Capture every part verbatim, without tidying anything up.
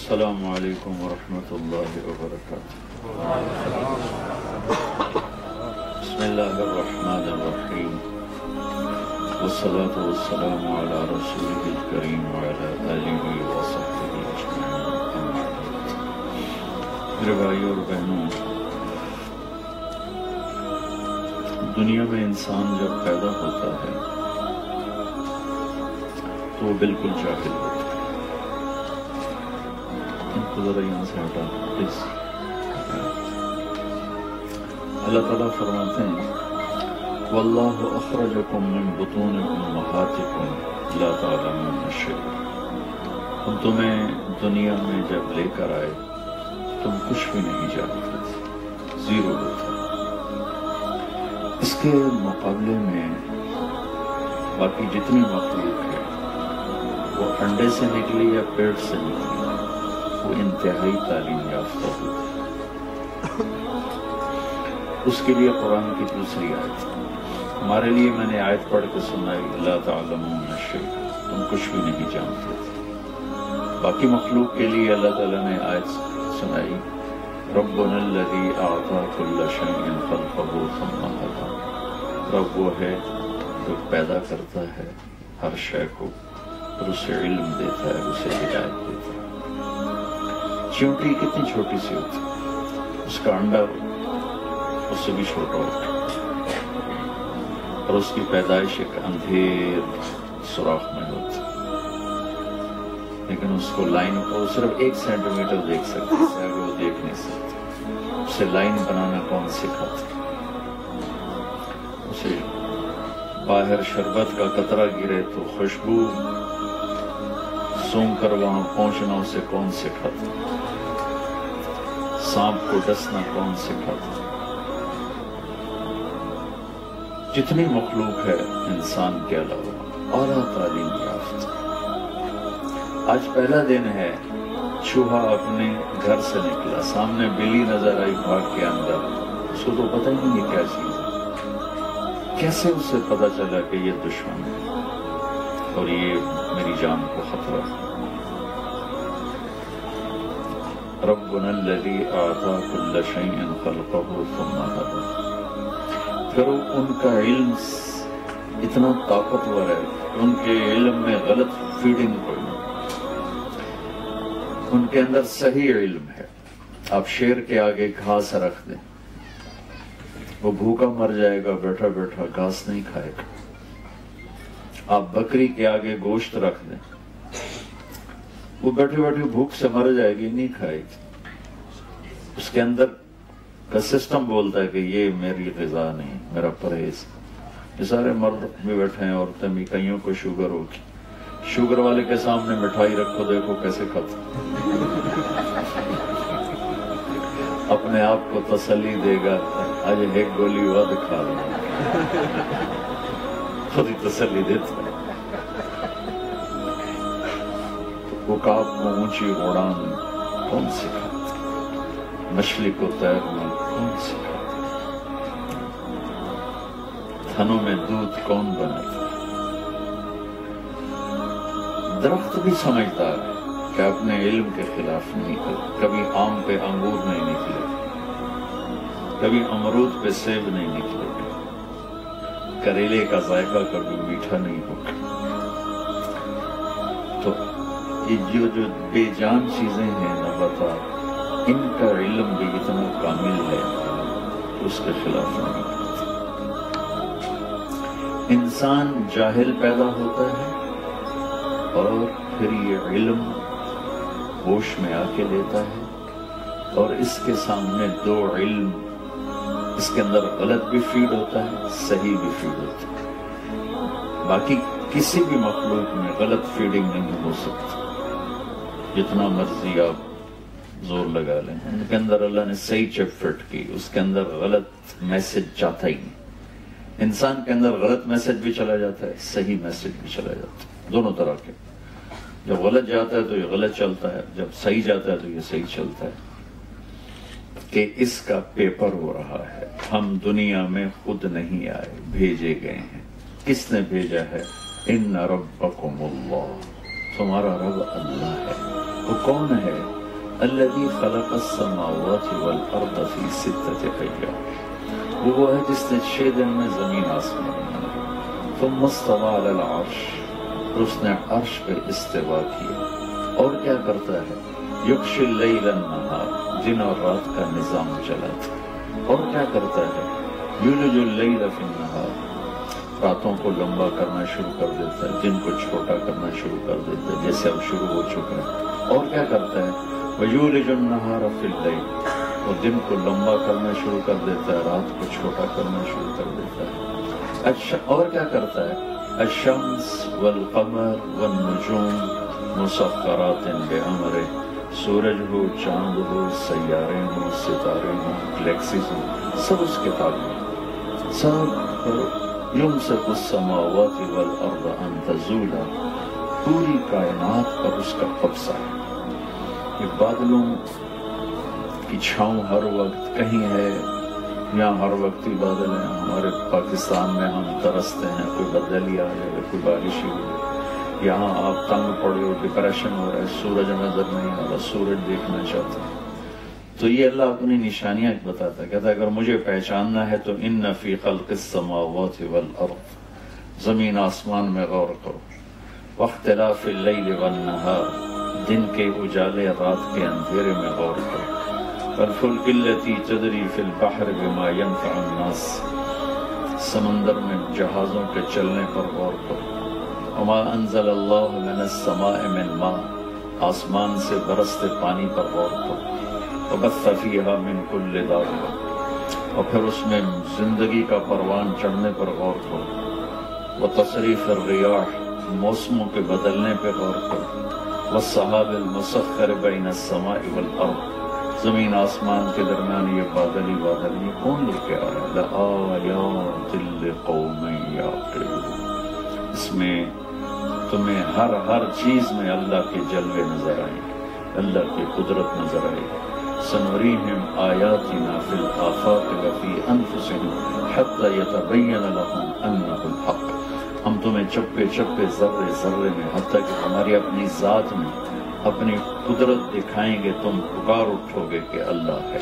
السلام علیکم ورحمۃ اللہ وبرکاتہ۔ بسم اللہ الرحمن الرحیم، والصلاة والسلام علی رسولہ الکریم وعلی آلہ وصحبہ اجمعین، اما بعد۔ میرے بھائیوں اور بہنوں، دنیا میں انسان جب پیدا ہوتا ہے تو وہ بالکل جاہل ہوتا ہے۔ ذرا یہاں سے ہٹا پلیز۔ اللہ تعالیٰ فرماتے ہیں واللہ اخرجکم من بطون امہاتکم لا تعلمون شیئا، ہم تمہیں دنیا میں جب لے کر آئے تم کچھ بھی نہیں جانتے تھے، زیرو تھا۔ اس کے مقابلے میں باقی جتنی مخلوق ہے وہ انڈے سے نکلی یا پیٹ سے نکلی، وہ انتہائی تعلیم یافتہ ہوتی۔ اس کے لیے قرآن کی دوسری آیت، ہمارے لیے میں نے آیت پڑھ کے سنائی لا تعلمون شیئا، تم کچھ بھی نہیں جانتے تھے۔ باقی مخلوق کے لیے اللہ تعالیٰ نے آیت سنائی ربنا الذی اعطی کل شیء خلقہ ثم ہدی، رب وہ ہے جو پیدا کرتا ہے ہر شے کو اور اسے علم دیتا ہے، اسے ہدایت دیتا ہے۔ چیونٹی کتنی چھوٹی سی ہوتی، اس کا انڈا اس سے بھی چھوٹا ہوتا اور اس کی پیدائش ایک اندھیر سوراخ میں ہوتی، لیکن اس کو لائن کو صرف ایک سینٹی میٹر دیکھ سکتے، اس سے آگے وہ دیکھ نہیں سکتے۔ اسے لائن بنانا کون سکھاتا؟ اسے باہر شربت کا قطرہ گرے تو خوشبو سونگ کر وہاں پہنچنا اسے کون سکھاتا؟ سانپ کو ڈسنا کون سکھاتا؟ جتنی مخلوق ہے انسان کے علاوہ اعلیٰ تعلیم یافتہ۔ آج پہلا دن ہے، چوہا اپنے گھر سے نکلا، سامنے بلی نظر آئی بھاگ کے اندر، اس کو تو پتہ ہی نہیں کیا چیز ہے، کیسے اسے پتہ چلا کہ یہ دشمن ہے اور یہ میری جان کو خطرہ ہے۔ ربنا الذی اعطی کل شیء خلقہ ثم ہدی، پھر ان کا علم اتنا طاقتور ہے کہ ان کے علم میں غلط فیڈنگ کوئی نہیں، ان کے اندر صحیح علم ہے۔ آپ شیر کے آگے گھاس رکھ دیں، وہ بھوکا مر جائے گا، بیٹھا بیٹھا گھاس نہیں کھائے گا۔ آپ بکری کے آگے گوشت رکھ دیں، وہ بیٹھے بیٹھے بھوک سے مر جائے گی، نہیں کھائے گی۔ اس کے اندر کا سسٹم بولتا ہے کہ یہ میری غذا نہیں، میرا پرہیز۔ یہ سارے مرد بھی بیٹھے ہیں، عورتیں بھی، کئیوں کو شوگر ہوگی، شوگر والے کے سامنے مٹھائی رکھو، دیکھو کیسے کھاتے، اپنے آپ کو تسلی دے گا آج ایک گولی ود کھا لوں، خود ہی تسلی دیتا ہے۔ عقاب کو اونچی اڑان کون سکھاتا؟ مچھلی کو تیرنا کون سکھاتا؟ تھنوں میں دودھ کون بناتا؟ درخت بھی سمجھدار ہے کہ اپنے علم کے خلاف نہیں کرے، کبھی آم پہ انگور نہیں نکلے، کبھی امرود پہ سیب نہیں نکلے، کریلے کا ذائقہ کبھی میٹھا نہیں ہوگا۔ تو یہ جو جو بے جان چیزیں ہیں نباتات، ان کا علم بھی اتنا کامل ہے کہ اس کے خلاف نہیں کرتا۔ انسان جاہل پیدا ہوتا ہے اور پھر یہ علم ہوش میں آ کے لیتا ہے، اور اس کے سامنے دو علم، اس کے اندر غلط بھی فیڈ ہوتا ہے، صحیح بھی فیڈ ہوتا ہے۔ باقی کسی بھی مخلوق میں غلط فیڈنگ نہیں ہو سکتی، جتنا مرضی آپ زور لگا لیں۔ ان کے اندر اللہ نے صحیح چپ فٹ کی، اس کے اندر غلط میسج جاتا ہی نہیں۔ انسان کے اندر غلط میسج بھی چلا جاتا ہے، صحیح میسج بھی چلا جاتا ہے، دونوں طرح کے۔ جب غلط جاتا ہے تو یہ غلط چلتا ہے، جب صحیح جاتا ہے تو یہ صحیح چلتا ہے، کہ اس کا پیپر ہو رہا ہے۔ ہم دنیا میں خود نہیں آئے، بھیجے گئے ہیں۔ کس نے بھیجا ہے؟ ان ربکم اللہ، تمہارا رب اللہ ہے۔ وہ کون ہے؟ الذي خلق السماوات والارض في ستة ایام، وہ ہے جس نے چھ دن میں زمین آسمان بنایا، ثم استوى على العرش، اس نے عرش پہ استوا کیا، اور کیا کرتا ہے؟ یغشی اللیل النہار، دن اور رات کا نظام چلاتا، اور کیا کرتا ہے؟ یولج اللیل فی النہار، راتوں کو لمبا کرنا شروع کر دیتا ہے، دن کو چھوٹا کرنا شروع کر دیتا ہے، جیسے اب شروع ہو چکا ہے، اور کیا کرتا ہے؟ وَيُولِجُ النَّهَارَ فِي اللَّيْلِ، وہ دن کو لمبا کرنا شروع کر دیتا ہے، رات کو چھوٹا کرنا شروع کر دیتا ہے، اچھا اور کیا کرتا ہے؟ الشمس والقمر والنجوم مسخرات بأمرہ، سورج ہو، چاند ہو، سیارے ہوں، ستارے ہوں، گلیکسیز ہوں، سب اس کے تابع، سب یمسک السماوات والارض ان تزولا، پوری کائنات پر اس کا قبضہ ہے۔ یہ بادلوں کی چھاؤں ہر وقت کہیں ہے، یہاں ہر وقت ہی بادل ہیں، ہمارے پاکستان میں ہم ترستے ہیں کوئی بدل ہی آ جائے، کوئی بارش ہی ہو جائے، یہاں آپ تنگ پڑے ہو، ڈپریشن ہو رہا ہے، سورج نظر نہیں آ رہا، سورج دیکھنا چاہتے ہیں، تو یہ اللہ اپنی نشانیاں بتاتا ہے، کہتا ہے اگر مجھے پہچاننا ہے تو ان فی خلق السماوات والارض، زمین آسمان میں غور کرو، واختلاف اللیل والنہار، دن کے اجالے رات کے اندھیرے میں غور کرو، والفلک التی تجری فی البحر بما ینفع الناس، سمندر میں جہازوں کے چلنے پر غور کرو، وما انزل اللہ من السماء من ماء، آسمان سے برستے پانی پر غور کرو، وبث فیہا من کل دابہ، اور پھر اس میں زندگی کا پروان چڑھنے پر غور کرو، وتصریف الریاح، موسموں کے بدلنے پہ غور کرو، والسحاب المسخر بین السماء والارض، زمین آسمان کے درمیان یہ بادل ہی بادل، یہ کون لے کے آ رہا ہے؟ لآیات لقوم یعقلون، اس میں تمہیں ہر ہر چیز میں اللہ کے جلوے نظر آئیں، اللہ کی قدرت نظر آئے، سنریہم آیاتنا فی الآفاق وفی انفسہم حتی یتبین لہم انہ الحق، ہم تمہیں چپے چپے ذرے ذرے میں حتیٰ کہ ہماری اپنی ذات میں اپنی قدرت دکھائیں گے، تم پکار اٹھو گے کہ اللہ ہے،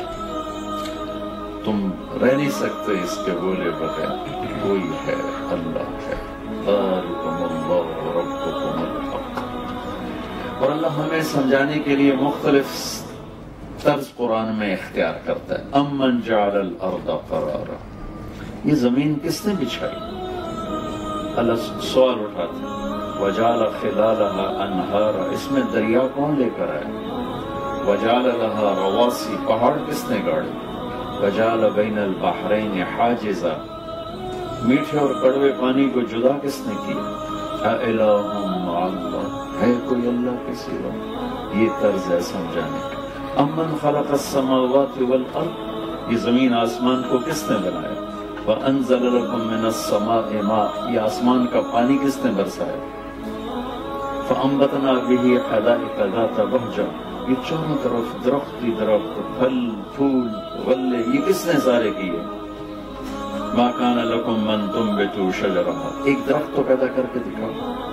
تم رہ نہیں سکتے اس کے بولے بغیر، کوئی ہے، اللہ ہے، ذالکم اللہ ربکم الحق۔ اور اللہ ہمیں سمجھانے کے لیے مختلف طرز قرآن میں اختیار کرتا ہے، امن جعل الارض قرارا، یہ زمین کس نے بچھائی؟ اللہ سوال اٹھاتے ہیں، وجعل خلالها انہارا، اس میں دریا کون لے کر آئے؟ وجعل لها رواسی، پہاڑ کس نے گاڑے؟ وجعل بین البحرین حاجزا، میٹھے اور کڑوے پانی کو جدا کس نے کیا؟ اِلٰہٌ مع اللہ، ہے کوئی اللہ کے سوا؟ یہ طرز ہے سمجھانے کا۔ امن خلق السماوات والارض، یہ زمین آسمان کو کس نے بنایا؟ وَأَنزَلَ لَكُم مِّنَ السَّمَاءِ مَاءً، یہ آسمان کا پانی کس نے برسایا؟ فَأَنبَتْنَا بِهِ حَدَائِقَ ذَاتَ بَهْجَةٍ، یہ چاروں طرف درخت ہی درخت، پھل پھول غلے، یہ کس نے سارے کیے؟ مَا كَانَ لَكُم مَّن تُنبِتُوا شَجَرَهَا، ایک درخت تو پیدا کر کے دکھاؤ۔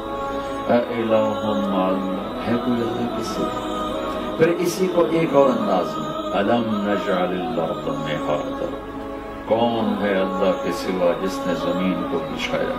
اِلٰہٌ مع اللہ، ہے کوئی اللہ کے سوا؟ پھر اسی کو ایک اور انداز میں، أَلَمْ نَجْعَلِ الْأَرْضَ مِهَادًا، کون ہے اللہ کے سوا جس نے زمین کو بچھایا؟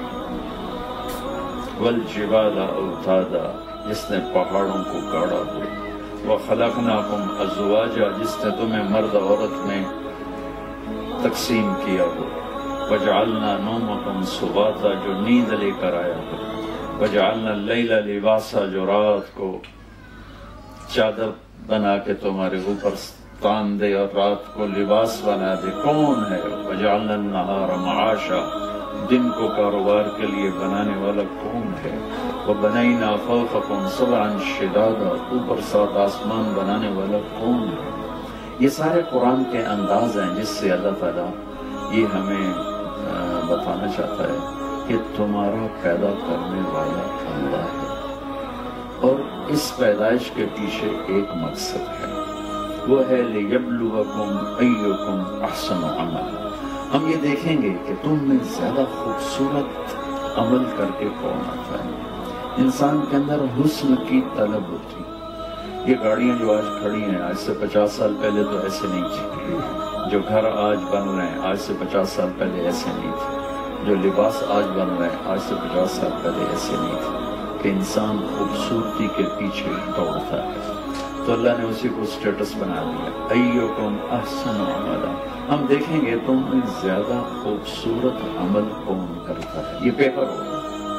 والجبال اوتادا، جس نے پہاڑوں کو گاڑا ہوا، وخلقناکم ازواجا، جس نے تمہیں مرد عورت میں تقسیم کیا ہو، وجعلنا نومکم سباتا، جو نیند لے کر آیا ہو، وجعلنا اللیل لباسا، جو رات کو چادر بنا کے تمہارے اوپر تان دے اور رات کو لباس بنا دے، کون ہے؟ وجعلنا النہار معاشا، دن کو کاروبار کے لیے بنانے والا کون ہے؟ وبنینا فوقکم سبعا شدادا، اوپر سات آسمان بنانے والا کون ہے؟ یہ سارے قرآن کے انداز ہیں جس سے اللہ تعالیٰ یہ ہمیں بتانا چاہتا ہے کہ تمہارا پیدا کرنے والا اللہ ہے، اور اس پیدائش کے پیچھے ایک مقصد ہے، وہ ہے لِيَبْلُوَكُمْ أَيُّكُمْ أَحْسَنُ عَمَلًا، ہم یہ دیکھیں گے کہ تم میں زیادہ خوبصورت عمل کر کے کون آتا ہے۔ انسان کے اندر حسن کی طلب ہوتی، یہ گاڑیاں جو آج کھڑی ہیں آج سے پچاس سال پہلے تو ایسے نہیں تھی، جو گھر آج بن رہے ہیں آج سے پچاس سال پہلے ایسے نہیں تھے، جو لباس آج بن رہے ہیں آج سے پچاس سال پہلے ایسے نہیں تھے، کہ انسان خوبصورتی کے پیچھے دوڑتا ہے، تو اللہ نے اسی کو سٹیٹس بنا دیا، ایکم احسن عملا، ہم دیکھیں گے تم میں زیادہ خوبصورت عمل کون کرتا ہے۔ یہ پیپر ہوگا،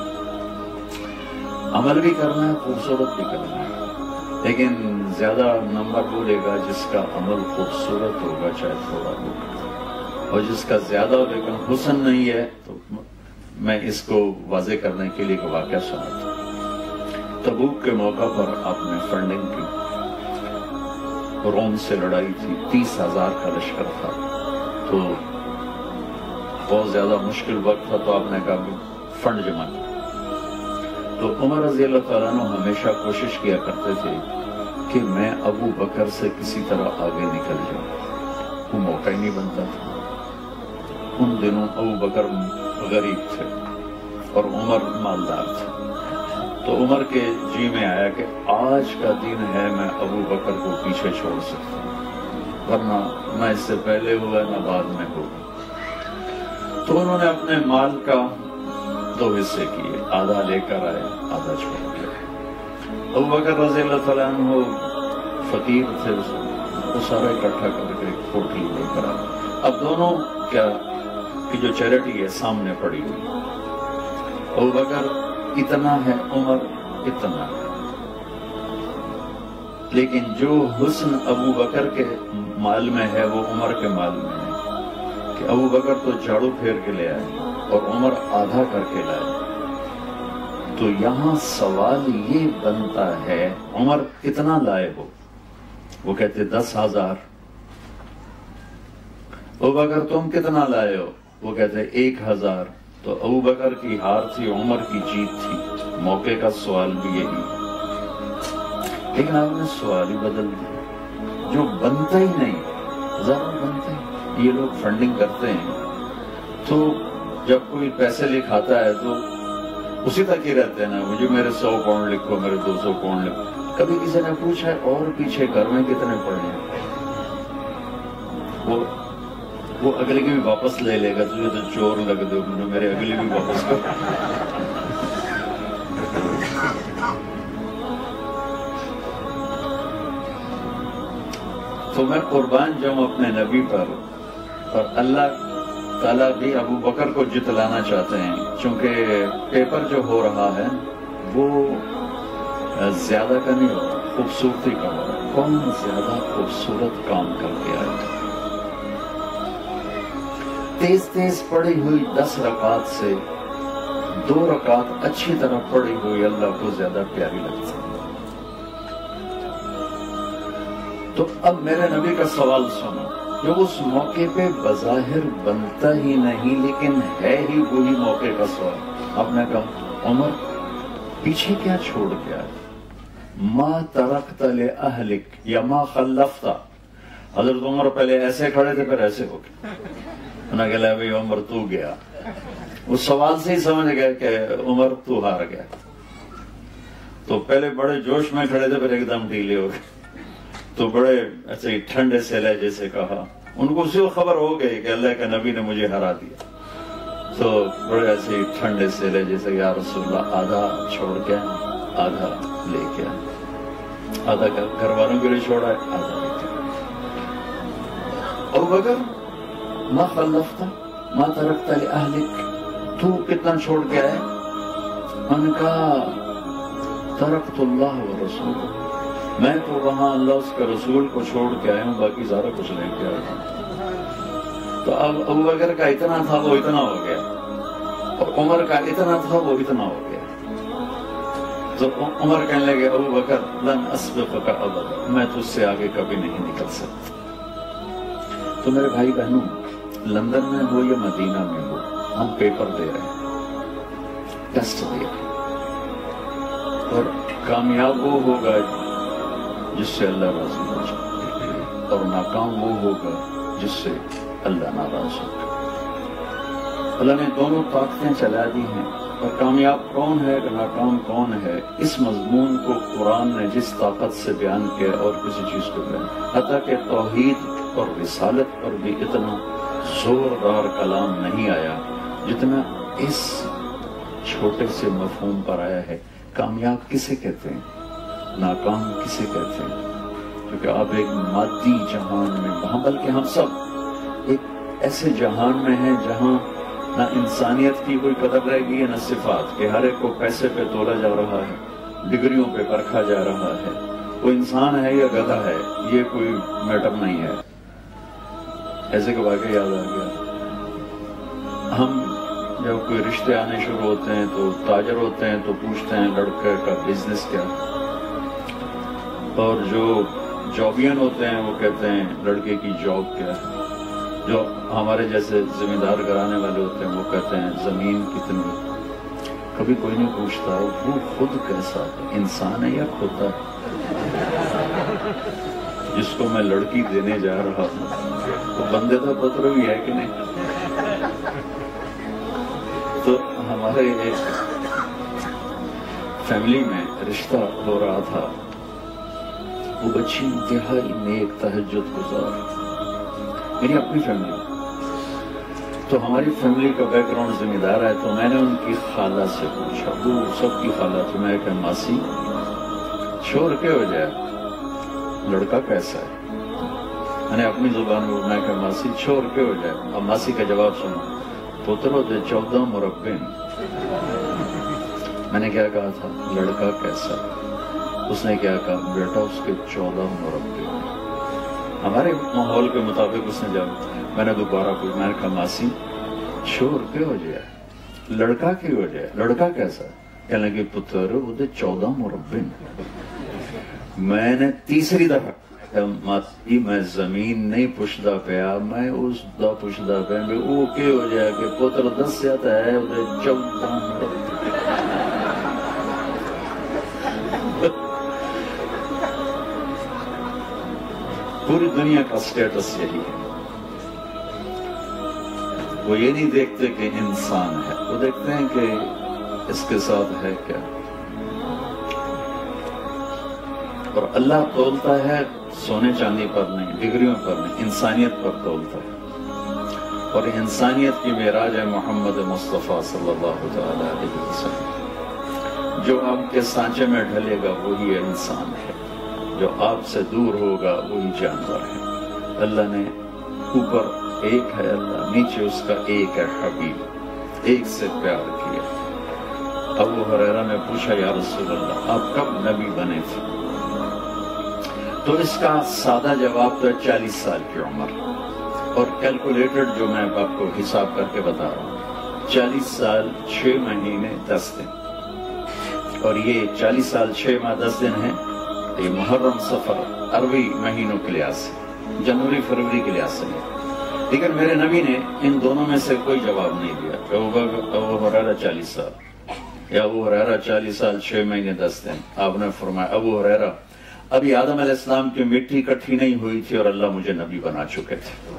عمل بھی کرنا ہے خوبصورت بھی کرنا ہے، لیکن زیادہ نمبر وہ لے گا جس کا عمل خوبصورت ہوگا چاہے تھوڑا ہوگا، اور جس کا زیادہ ہو لیکن حسن نہیں ہے۔ تو میں اس کو واضح کرنے کے لیے ایک واقعہ سناتا ہوں۔ تبوک کے موقع پر آپ نے فنڈنگ کی، روم سے لڑائی تھی، تیس ہزار کا لشکر تھا، تو بہت زیادہ مشکل وقت تھا، تو آپ نے کہا فنڈ جمع کیا۔ تو عمر رضی اللہ تعالیٰ عنہ ہمیشہ کوشش کیا کرتے تھے کہ میں ابو بکر سے کسی طرح آگے نکل جاؤں، وہ موقع ہی نہیں بنتا تھا۔ ان دنوں ابو بکر غریب تھے اور عمر مالدار تھے، تو عمر کے جی میں آیا کہ آج کا دن ہے میں ابو بکر کو پیچھے چھوڑ سکتا ہوں، ورنہ نہ اس سے پہلے ہوگا نہ بعد میں ہوگا۔ تو انہوں نے اپنے مال کا دو حصے کیے، آدھا لے کر آئے آدھا چھوڑ گئے۔ ابو بکر رضی اللہ تعالیٰ عنہ فقیر تھے، وہ سارا اکٹھا کر کے کوٹھی لے کر آئے۔ اب دونوں کیا کہ جو چیریٹی ہے سامنے پڑی ہوئی، ابو بکر اتنا ہے، عمر اتنا ہے، لیکن جو حسن ابو بکر کے مال میں ہے وہ عمر کے مال میں ہے، کہ ابو بکر تو جھاڑو پھیر کے لے آئے اور عمر آدھا کر کے لائے۔ تو یہاں سوال یہ بنتا ہے عمر کتنا لائے ہو؟ وہ کہتے دس ہزار۔ ابو بکر تم کتنا لائے ہو؟ وہ کہتے ایک ہزار۔ تو ابو بکر کی ہار تھی، عمر کی جیت تھی، موقع کا سوال بھی یہی، لیکن آپ نے سوال ہی بدل دیا، جو بنتا ہی نہیں ضرور بنتا ہے۔ یہ لوگ فنڈنگ کرتے ہیں تو جب کوئی پیسے لکھاتا ہے تو اسی تک ہی رہتے ہیں نا، مجھے میرے سو پاؤنڈ لکھو، میرے دو سو پاؤنڈ لکھو۔ کبھی کسی نے پوچھا ہے اور پیچھے گھر میں کتنے پڑے ہیں؟ وہ وہ اگلے کی بھی واپس لے لے گا، تجھے تو چور لگ دو، میرے اگلے بھی واپس کر۔ تو میں قربان جاؤں اپنے نبی پر، اور اللہ تعالیٰ بھی ابو بکر کو جتلانا چاہتے ہیں، چونکہ پیپر جو ہو رہا ہے وہ زیادہ کا نہیں ہو رہا، خوبصورتی کا ہو رہا ہے، کون زیادہ خوبصورت کام کر کے آئے۔ تیز تیز پڑھی ہوئی دس رکعات سے دو رکعات اچھی طرح پڑھی ہوئی اللہ کو زیادہ پیاری لگتی ہے۔ تو اب میرے نبی کا سوال سنو، جو اس موقع پہ بظاہر بنتا ہی نہیں لیکن ہے ہی وہی موقع کا سوال۔ آپ نے کہا عمر پیچھے کیا چھوڑ کے آئے؟ ما ترکت لأہلک یا ما خلفت۔ حضرت عمر پہلے ایسے کھڑے تھے پھر ایسے ہو گئے، انہوں نے کہا بھئی عمر تو گیا۔ اس سوال سے ہی سمجھ گئے کہ عمر تو ہار گیا۔ تو پہلے بڑے جوش میں کھڑے تھے پھر ایک دم ڈھیلے ہو گئے، تو بڑے ایسے ہی ٹھنڈے سے لہجے سے کہا، ان کو اسی خبر ہو گئی کہ اللہ کے نبی نے مجھے ہرا دیا، تو بڑے ایسے ہی ٹھنڈے سے لہجے سے یا رسول اللہ آدھا چھوڑ کے آدھا لے کے آدھا گھر والوں کے لیے چھوڑا ہے، آدھا لے کے۔ ابو بکر ما خلفت ما ترکت لأہلک، تو کتنا چھوڑ کے آئے؟ میں نے کہا ترکت اللہ و رسول، میں تو وہاں اللہ اس کے رسول کو چھوڑ کے آیا ہوں، باقی سارا کچھ لے کے آیا ہوں۔ تو اب ابو بکر کا اتنا تھا وہ اتنا ہو گیا، اور عمر کا اتنا تھا وہ اتنا ہو گیا۔ تو عمر کہنے لگے ابو بکر لن اسبقک ابدا، میں تجھ سے آگے کبھی نہیں نکل سکتا۔ تو میرے بھائی بہنوں، لندن میں ہو یا مدینہ میں ہو، ہم پیپر دے رہے ہیں، ٹیسٹ دے رہے ہیں، اور کامیاب وہ ہوگا جس سے اللہ راضی ہو جائے، اور ناکام وہ ہوگا جس سے اللہ ناراض ہوگا۔ اللہ نے دونوں طاقتیں چلا دی ہیں، اور کامیاب کون ہے ناکام کون ہے، اس مضمون کو قرآن نے جس طاقت سے بیان کیا اور کسی چیز کو بیان، حتیٰ کہ توحید اور رسالت پر بھی اتنا زوردار کلام نہیں آیا جتنا اس چھوٹے سے مفہوم پر آیا ہے۔ کامیاب کسے کہتے ہیں، ناکام کسے کہتے ہیں؟ کیونکہ آپ ایک مادی جہان میں، وہاں بلکہ ہم سب ایک ایسے جہان میں ہیں جہاں نہ انسانیت کی کوئی قدر رہ گئی ہے نہ صفات، کہ ہر ایک کو پیسے پہ تولا جا رہا ہے، ڈگریوں پہ پرکھا جا رہا ہے، وہ انسان ہے یا گدھا ہے یہ کوئی میٹر نہیں ہے۔ ایسے کہ واقعہ یاد آ گیا، ہم جب کوئی رشتے آنے شروع ہوتے ہیں تو تاجر ہوتے ہیں تو پوچھتے ہیں لڑکے کا بزنس کیا، اور جو جابین ہوتے ہیں وہ کہتے ہیں لڑکے کی جاب کیا ہے، جو ہمارے جیسے زمیندار گھرانے والے ہوتے ہیں وہ کہتے ہیں زمین کتنی۔ کبھی کوئی نہیں پوچھتا وہ خود کیسا ہے، انسان ہے یا کھوتا ہے؟ جس کو میں لڑکی دینے جا رہا ہوں وہ بندے تو پتر بھی ہے کہ نہیں؟ تو ہمارے ایک فیملی میں رشتہ ہو رہا تھا، وہ بچی انتہائی نیک تہجد گزار، میری اپنی فیملی، تو ہماری فیملی کا بیک گراؤنڈ ذمہ دار ہے، تو میں نے ان کی خالہ سے پوچھا، وہ سب کی خالہ تھی، میں کہ ماسی چھوڑ کے ہو جائے لڑکا کیسا ہے؟ میں نے اپنی زبان میں میں کہ ماسی چھوڑ کے ہو جائے، اب ماسی کا جواب سنو، پترو دے چودہ مربین۔ میں نے کیا کہا تھا لڑکا کیسا ہے؟ اس نے کیا کہا بیٹا اس کے چودہ مربین۔ ہمارے ماحول کے مطابق اس نے جب میں نے دوبارہ پوچھا، میں نے کہا ماسی چھوڑ کے ہو جائے لڑکا کی ہو جائے، لڑکا کیسا؟ کہنے لگی پتر وہ دے چودہ مربین۔ میں نے تیسری دفعہ ماسی میں زمین نہیں پوچھتا پیا، میں اس دا پوچھتا پیا میں وہ کے ہو جائے کہ پتر دس جاتا ہے وہ دے چودہ مربین۔ پوری دنیا کا سٹیٹس یہی ہے، وہ یہ نہیں دیکھتے کہ انسان ہے، وہ دیکھتے ہیں کہ اس کے ساتھ ہے کیا۔ اور اللہ تولتا ہے سونے چاندی پر نہیں، ڈگریوں پر نہیں، انسانیت پر تولتا ہے، اور انسانیت کی معراج ہے محمد مصطفیٰ صلی اللہ تعالی علیہ وسلم۔ جو آپ کے سانچے میں ڈھلے گا وہی انسان ہے، جو آپ سے دور ہوگا وہی جانور ہے۔ اللہ نے اوپر ایک ہے اللہ، نیچے اس کا ایک ہے حبیب، ایک سے پیار کیا۔ ابو ہریرہ نے پوچھا یا رسول اللہ آپ کب نبی بنے تھے؟ تو اس کا سادہ جواب تو چالیس سال کی عمر، اور کیلکولیٹڈ جو میں آپ کو حساب کر کے بتا رہا ہوں، چالیس سال چھ مہینے دس دن، اور یہ چالیس سال چھ ماہ دس دن ہیں، یہ محرم سفر عربی مہینوں کے لحاظ سے، جنوری فروری کے لحاظ سے نہیں۔ لیکن میرے نبی نے ان دونوں میں سے کوئی جواب نہیں دیا کہ ابو ہریرہ چالیس سال یا ابو ہریرہ چالیس سال چھ مہینے دس دن۔ آپ نے فرمایا ابو ہریرہ ابھی آدم علیہ السلام کی مٹی اکٹھی نہیں ہوئی تھی اور اللہ مجھے نبی بنا چکے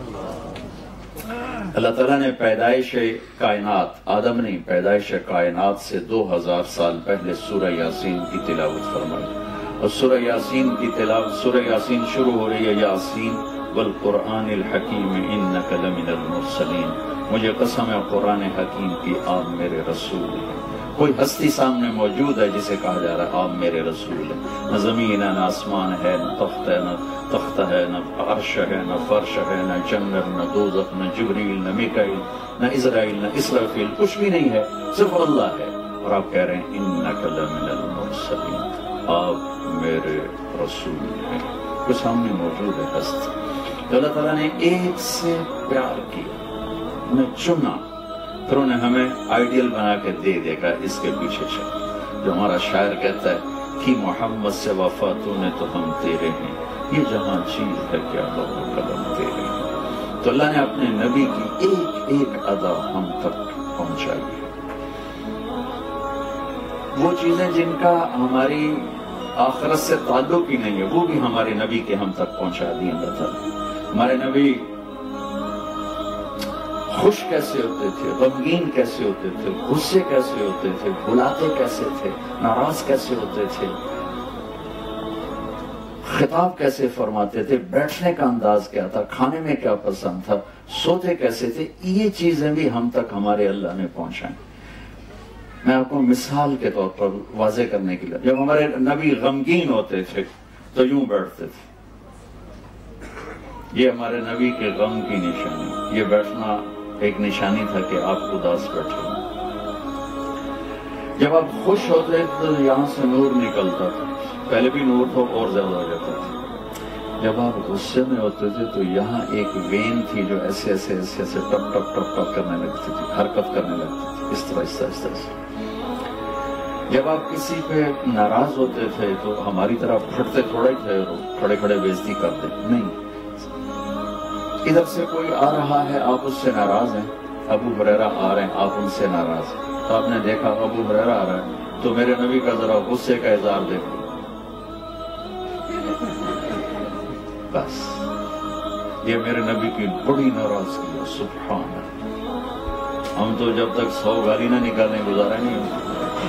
تھے۔ اللہ تعالیٰ نے پیدائش کائنات، آدم نہیں، پیدائش کائنات سے دو ہزار سال پہلے سورہ یاسین کی تلاوت فرمائی، اور سورہ یاسین کی تلاوت، سورہ یاسین شروع ہو رہی ہے یاسین والقرآن الحکیم انک لمن المرسلین، مجھے قسم ہے قرآن حکیم کی آپ میرے رسول ہیں۔ کوئی ہستی سامنے موجود ہے جسے کہا جا رہا ہے آپ میرے رسول ہیں، نہ زمین ہے نہ آسمان ہے نہ تخت ہے نہ تخت ہے نہ عرش ہے نہ فرش ہے نہ جنت نہ دوزخ نہ جبریل نہ میکائیل نہ اسرائیل نہ اسرافیل، کچھ بھی نہیں ہے، صرف اللہ ہے، اور آپ کہہ رہے ہیں انک لمن المرسلین، آپ میرے رسول ہیں، کوئی سامنے موجود ہے ہستی۔ اللہ تعالیٰ نے ایک سے پیار کیا، انہیں چنا، پھر انہیں ہمیں آئیڈیل بنا کے دے دے گا اس کے پیچھے چل، جو ہمارا شاعر کہتا ہے کہ محمد سے وفا تو نے تو ہم تیرے ہیں، یہ جہاں چیز ہے کیا لوگ قدم تیرے ہیں۔ تو اللہ نے اپنے نبی کی ایک ایک ادا ہم تک پہنچائی ہے، وہ چیزیں جن کا ہماری آخرت سے تعلق ہی نہیں ہے وہ بھی ہمارے نبی کے ہم تک پہنچا دی اللہ تعالیٰ۔ ہمارے نبی خوش کیسے ہوتے تھے، غمگین کیسے ہوتے تھے، غصے کیسے ہوتے تھے، بلاتے کیسے تھے، ناراض کیسے ہوتے تھے، خطاب کیسے فرماتے تھے، بیٹھنے کا انداز کیا تھا، کھانے میں کیا پسند تھا، سوتے کیسے تھے، یہ چیزیں بھی ہم تک ہمارے اللہ نے پہنچائیں۔ میں آپ کو مثال کے طور پر واضح کرنے کے لیے، جب ہمارے نبی غمگین ہوتے تھے تو یوں بیٹھتے تھے، یہ ہمارے نبی کے غم کی نشانی، یہ بیٹھنا ایک نشانی تھا کہ آپ اداس بیٹھے ہیں۔ جب آپ خوش ہوتے تو یہاں سے نور نکلتا تھا، پہلے بھی نور تھا اور زیادہ ہو جاتا تھا۔ جب آپ غصے میں ہوتے تھے تو یہاں ایک وین تھی جو ایسے ایسے ایسے ایسے ٹپ ٹپ ٹپ ٹپ کرنے لگتی تھی، حرکت کرنے لگتی تھی، اس طرح اس طرح اس طرح سے۔ جب آپ کسی پہ ناراض ہوتے تھے تو ہماری طرح پھٹتے تھوڑا ہی تھے، کھڑے کھڑے بےزتی کرتے نہیں، ادھر سے کوئی آ رہا ہے آپ اس سے ناراض ہیں، ابو ہریرہ آ رہے ہیں آپ ان سے ناراض ہیں، تو آپ نے دیکھا ابو ہریرہ آ رہا ہے تو میرے نبی کا ذرا غصے کا اظہار دیکھو، بس یہ میرے نبی کی بڑی ناراضگی ہے۔ سبحان اللہ، ہم تو جب تک سو گالی نہ نکالیں گزارا نہیں ہوتا۔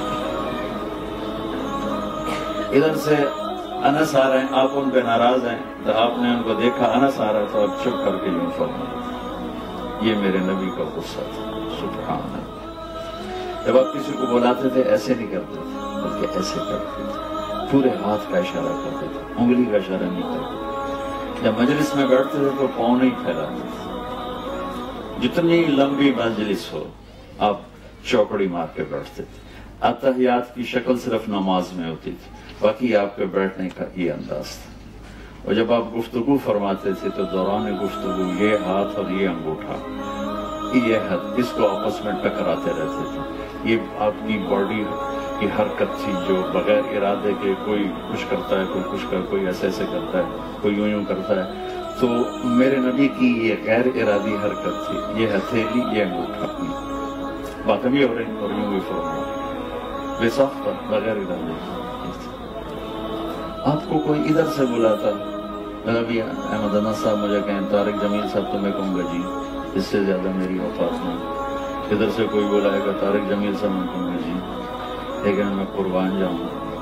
ادھر سے انس آ رہے ہیں آپ ان پہ ناراض ہیں تو آپ نے ان کو دیکھا انس آ رہا ہے تو آپ چپ کر کے یوں فرمایا، یہ میرے نبی کا غصہ تھا۔ سبحان اللہ، جب آپ کسی کو بلاتے تھے ایسے نہیں کرتے تھے بلکہ ایسے کرتے تھے، پورے ہاتھ کا اشارہ کرتے تھے، انگلی کا اشارہ نہیں کرتے تھے۔ جب مجلس میں بیٹھتے تھے تو پاؤں نہیں پھیلاتے تھے، جتنی لمبی مجلس ہو آپ چوکڑی مار کے بیٹھتے تھے۔ اتحیات کی شکل صرف نماز میں ہوتی تھی، باقی آپ کے بیٹھنے کا یہ انداز تھا۔ اور جب آپ گفتگو فرماتے تھے تو دوران گفتگو یہ ہاتھ اور یہ انگوٹھا، یہ حد اس کو آپس میں ٹکراتے رہتے تھے۔ یہ آپ کی باڈی کی حرکت تھی جو بغیر ارادے کے کوئی کچھ کرتا ہے، کوئی کچھ کر کوئی ایسے ایسے کرتا ہے، کوئی یوں یوں کرتا ہے، تو میرے نبی کی یہ غیر ارادی حرکت تھی، یہ ہتھیلی یہ انگوٹھا، باتیں بھی ہو رہی اور یوں بھی فرما بے ساختہ بغیر ارادے۔ آپ کو کوئی ادھر سے بلاتا، نبی احمد انس صاحب مجھے کہیں طارق جمیل صاحب تو میں کہوں گا جی اس سے زیادہ میری اوقات نہیں، ادھر سے کوئی بلائے گا طارق جمیل صاحب میں کہوں گا جی لیکن میں قربان جاؤں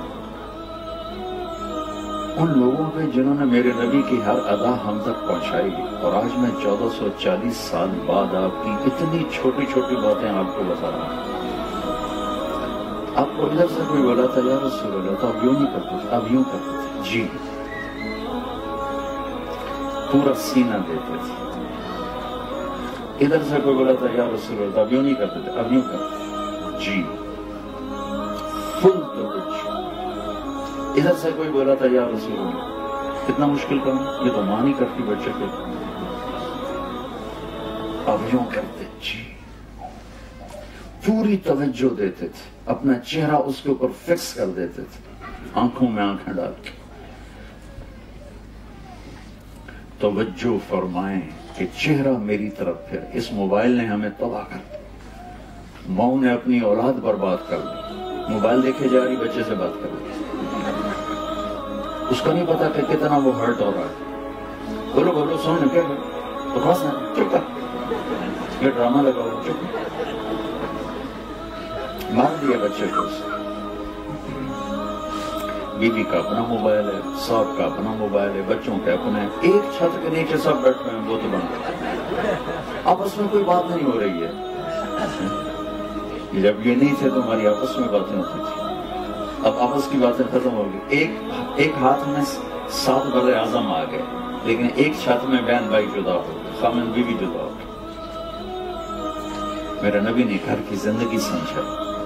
ان لوگوں پہ جنہوں نے میرے نبی کی ہر ادا ہم تک پہنچائی، اور آج میں چودہ سو چالیس سال بعد آپ کی اتنی چھوٹی چھوٹی باتیں آپ کو بتا رہا ہوں۔ آپ کو ادھر سے کوئی بولا تھا یا رسول اللہ تو آپ یوں نہیں کرتے تھے، آپ یوں کرتے تھے جی، پورا سینہ دیتے تھے۔ ادھر سے کوئی بولا تھا یا رسول اللہ تو آپ یوں نہیں کرتے تھے، آپ یوں کرتے تھے جی، فل توجہ۔ ادھر سے کوئی بولا تھا یا رسول اللہ، کتنا مشکل کام، یہ تو ماں نہیں کرتی بچے کے، آپ یوں کرتے جی، پوری توجہ دیتے تھے، اپنا چہرہ اس کے اوپر فکس کر دیتے تھے، آنکھوں میں آنکھیں ڈال کے۔ توجہ فرمائیں کہ چہرہ میری طرف پھر، اس موبائل نے ہمیں تباہ کر دیا، ماؤں نے اپنی اولاد برباد کر دی، موبائل دیکھے جا رہی بچے سے بات کر رہی، اس کو نہیں پتا کہ کتنا وہ ہرٹ ہو رہا ہے۔ بولو بولو سن کیا بکواس نہ، چپ کر، یہ ڈرامہ لگا ہوا، چپ کر، مار دیا بچے کو۔ بیوی کا اپنا موبائل ہے، صاحب کا اپنا موبائل ہے، بچوں کے اپنے، ایک چھت کے نیچے سب بیٹھے ہیں بوت بند، آپس میں کوئی بات نہیں ہو رہی ہے۔ جب یہ نہیں تھے تو ہماری آپس میں باتیں ہوتی تھی، اب آپس کی باتیں ختم ہو گئی، ایک ایک ہاتھ میں سات بر اعظم آ گئے، لیکن ایک چھت میں بہن بھائی جدا ہو گئے، خامن بیوی جدا ہو گئے۔ میرے نبی نے گھر کی زندگی سمجھا،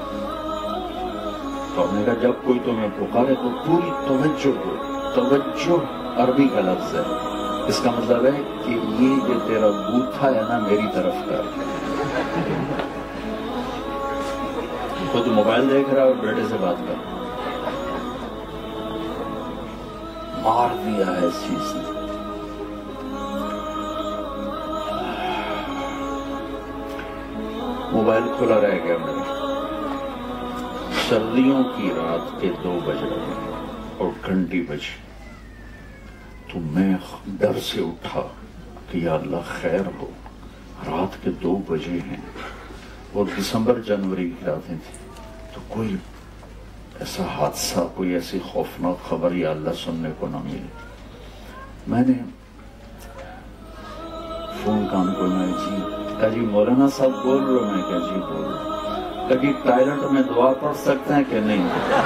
تو نے کہا جب کوئی تمہیں پکارے تو پوری توجہ دو۔ توجہ عربی کا لفظ ہے، اس کا مطلب ہے کہ یہ جو تیرا بوتھا ہے نا میری طرف کر، خود موبائل دیکھ رہا اور بیٹے سے بات کر، مار دیا ہے اس چیز نے۔ موبائل کھلا رہ گیا میرا، سردیوں کی رات کے دو بج رہے اور گھنٹی بجی، تو میں ڈر سے اٹھا کہ یا اللہ خیر ہو، رات کے دو بجے ہیں اور دسمبر جنوری کی راتیں تھیں، تو کوئی ایسا حادثہ، کوئی ایسی خوفناک خبر یا اللہ سننے کو نہ ملی۔ میں نے فون کام کو میں جی کہا جی مولانا صاحب بول رہے ہو؟ میں کہا جی بول رہا ہوں۔ کبھی ٹائلٹ میں دعا پڑھ سکتے ہیں کہ نہیں؟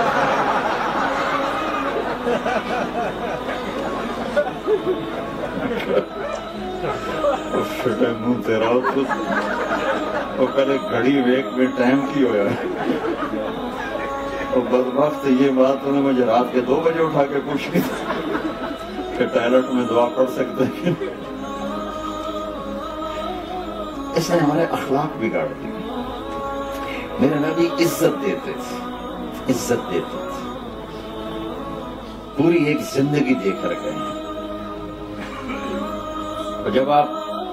منہ تیرا وہ پہلے گھڑی ویک میں ٹائم کی ہوا ہے، اور بدبخت یہ بات انہوں نے مجھے رات کے دو بجے اٹھا کے پوچھ لی کہ ٹائلٹ میں دعا پڑھ سکتے ہیں۔ اس نے ہمارے اخلاق بگاڑ دی۔ میرے نبی عزت دیتے تھے، عزت دیتے تھے، پوری ایک زندگی دے کر گئے ہیں۔ اور جب آپ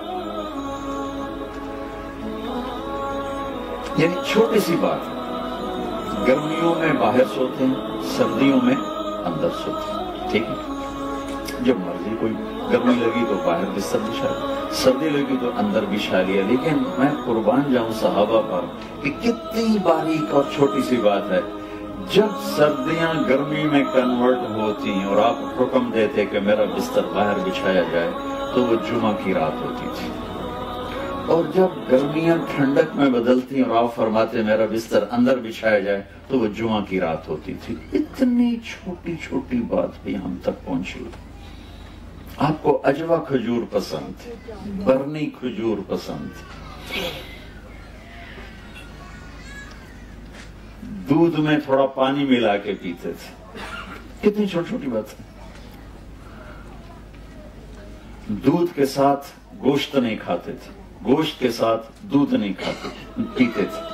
یعنی چھوٹی سی بات، گرمیوں میں باہر سوتے ہیں، سردیوں میں اندر سوتے ہیں، ٹھیک ہے؟ جب مرضی کوئی گرمی لگی تو باہر بستر بچھا لیا، سردی لگی تو اندر بچھا لیا۔ لیکن میں قربان جاؤں صحابہ پر کہ کتنی باریک اور چھوٹی سی بات ہے، جب سردیاں گرمی میں کنورٹ ہوتی ہیں اور آپ حکم دیتے کہ میرا بستر باہر بچھایا جائے تو وہ جمعہ کی رات ہوتی تھی، اور جب گرمیاں ٹھنڈک میں بدلتی ہیں اور آپ فرماتے میرا بستر اندر بچھایا جائے تو وہ جمعہ کی رات ہوتی تھی۔ اتنی چھوٹی چھوٹی بات بھی ہم تک پہنچی۔ آپ کو اجوا کھجور پسند تھی، برنی کھجور پسند تھی، دودھ میں تھوڑا پانی ملا کے پیتے تھے، کتنی چھوٹی چھوٹی بات ہے۔ دودھ کے ساتھ گوشت نہیں کھاتے تھے، گوشت کے ساتھ دودھ نہیں کھاتے پیتے تھے،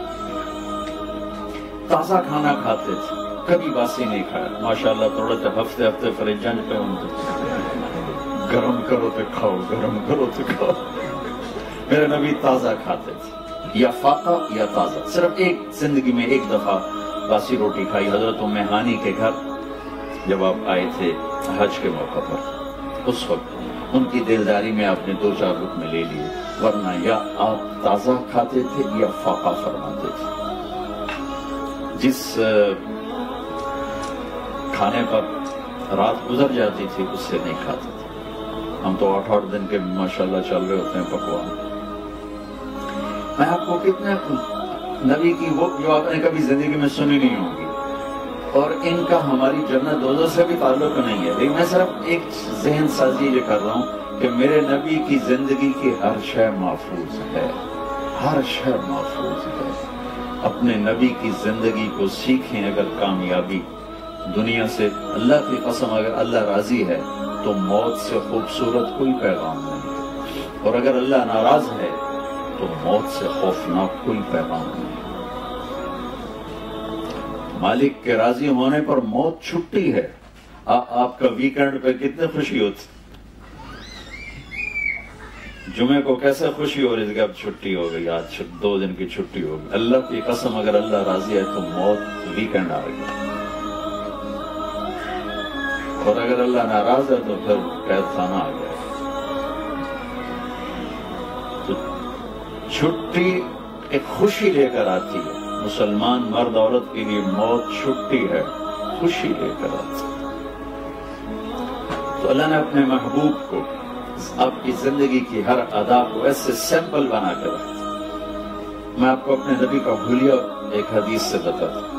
تازہ کھانا کھاتے تھے، کبھی باسی نہیں کھایا۔ ماشاءاللہ تھوڑا سا ہفتے ہفتے فریجان پہ ہوتے، گرم کرو تو کھاؤ، گرم کرو تو کھاؤ۔ میرے نبی تازہ کھاتے تھے، یا فاقہ یا تازہ۔ صرف ایک زندگی میں ایک دفعہ باسی روٹی کھائی، حضرت ام ہانی کے گھر جب آپ آئے تھے حج کے موقع پر، اس وقت ان کی دلداری میں آپ نے دو چار لقمے میں لے لیے، ورنہ یا آپ تازہ کھاتے تھے یا فاقہ فرماتے تھے۔ جس کھانے پر رات گزر جاتی تھی اس سے نہیں کھاتے تھے۔ ہم تو آٹھ آٹھ دن کے ماشاءاللہ چل رہے ہوتے ہیں پکوان۔ میں آپ کو کتنے نبی کی وہ جو آپ نے کبھی زندگی میں سنی نہیں ہوگی، اور ان کا ہماری جنت دوزخ سے بھی تعلق نہیں ہے، لیکن میں صرف ایک ذہن سازی یہ کر رہا ہوں کہ میرے نبی کی زندگی کی ہر شے محفوظ ہے، ہر شے محفوظ ہے۔ اپنے نبی کی زندگی کو سیکھیں۔ اگر کامیابی دنیا سے، اللہ کی قسم اگر اللہ راضی ہے تو موت سے خوبصورت کوئی پیغام نہیں، اور اگر اللہ ناراض ہے تو موت سے خوفناک کوئی پیغام نہیں۔ مالک کے راضی ہونے پر موت چھٹی ہے۔ آپ کا ویکنڈ پہ کتنے خوشی ہوتی، جمعے کو کیسے خوشی ہو رہی تھی کہ اب چھٹی ہو گئی، آج دو دن کی چھٹی ہو گئی۔ اللہ کی قسم اگر اللہ راضی ہے تو موت ویکنڈ آ گئی، اور اگر اللہ ناراض ہے تو پھر قید خانہ آ گیا۔ تو چھٹی ایک خوشی لے کر آتی ہے۔ مسلمان مرد عورت کے لیے موت چھٹی ہے، خوشی لے کر آتی ہے۔ تو اللہ نے اپنے محبوب کو، آپ کی زندگی کی ہر ادا کو ایسے سیمپل بنا کر رکھا۔ میں آپ کو اپنے نبی کا حلیہ ایک حدیث سے بتاتا ہوں۔